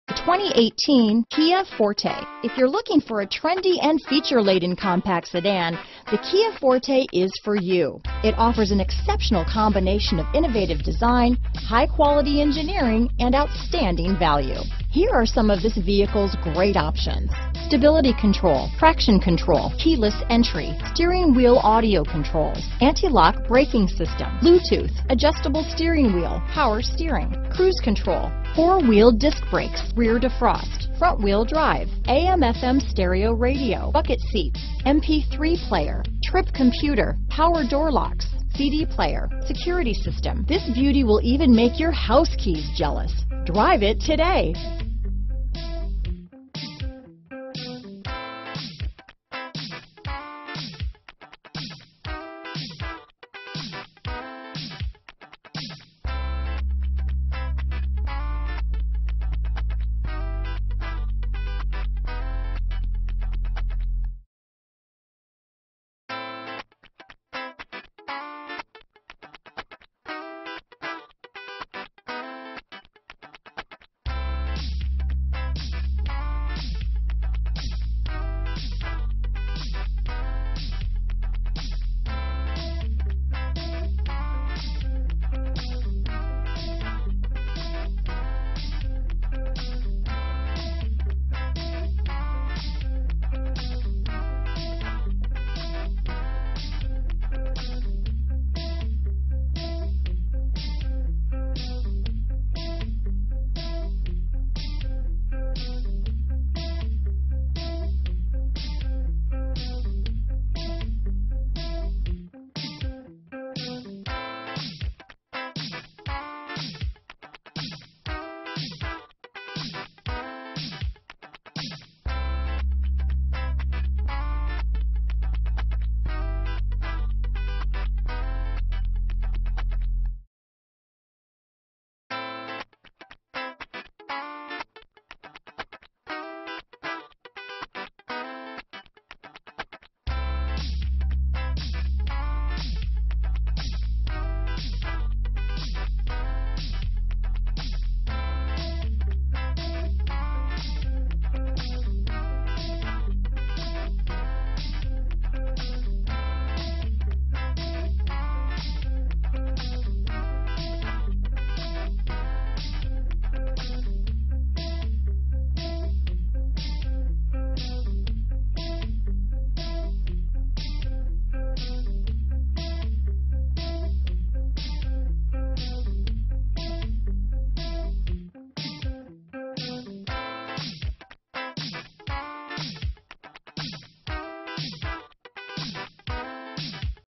2018 Kia Forte. If you're looking for a trendy and feature-laden compact sedan, the Kia Forte is for you. It offers an exceptional combination of innovative design, high-quality engineering, and outstanding value. Here are some of this vehicle's great options: stability control, traction control, keyless entry, steering wheel audio controls, anti-lock braking system, Bluetooth, adjustable steering wheel, power steering, cruise control, four-wheel disc brakes, rear defrost, front-wheel drive, AM/FM stereo radio, bucket seats, MP3 player, trip computer, power door locks, CD player, security system. This beauty will even make your house keys jealous. Drive it today.